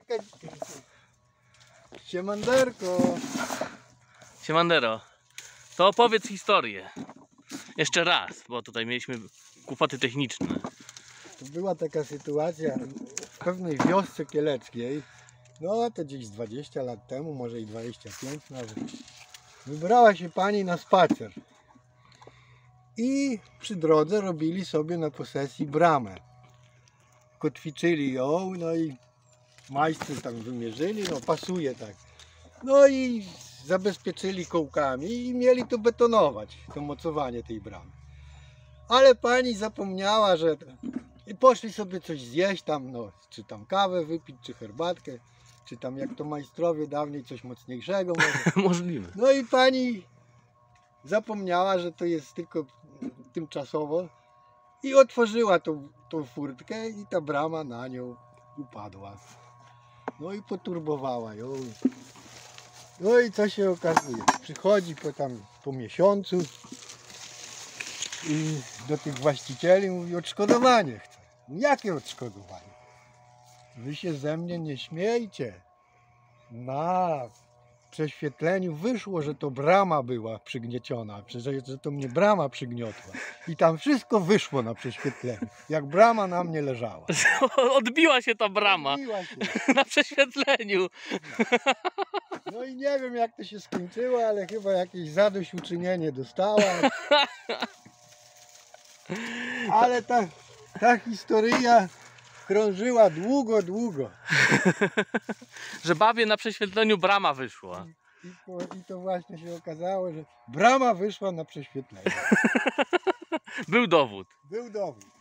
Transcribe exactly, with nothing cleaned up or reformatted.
Siemanderko. Siemandero, to opowiedz historię. Jeszcze raz, bo tutaj mieliśmy kłopoty techniczne. To była taka sytuacja w pewnej wiosce kieleckiej. No to gdzieś dwadzieścia lat temu, może i dwadzieścia pięć nawet. Wybrała się pani na spacer. I przy drodze robili sobie na posesji bramę. Kotwiczyli ją, no i majstry tam wymierzyli, no pasuje tak. No i zabezpieczyli kołkami i mieli to betonować, to mocowanie tej bramy. Ale pani zapomniała, że... I poszli sobie coś zjeść tam, no, czy tam kawę wypić, czy herbatkę, czy tam jak to majstrowie dawniej coś mocniejszego może. Możliwe. No i pani zapomniała, że to jest tylko tymczasowo i otworzyła tą, tą furtkę i ta brama na nią upadła. No i poturbowała ją. No i co się okazuje? Przychodzi po tam po miesiącu i do tych właścicieli mówi: odszkodowanie chcę. Jakie odszkodowanie? Wy się ze mnie nie śmiejcie. Na prześwietleniu wyszło, że to brama była przygnieciona, że, że to mnie brama przygniotła. I tam wszystko wyszło na prześwietleniu, jak brama na mnie leżała. Odbiła się ta brama Odbiła się. na prześwietleniu. No i nie wiem, jak to się skończyło, ale chyba jakieś zadośćuczynienie dostała. Ale ta, ta historia krążyła długo, długo. Że babie na prześwietleniu brama wyszła. I, po, I to właśnie się okazało, że brama wyszła na prześwietlenie. Był dowód. Był dowód.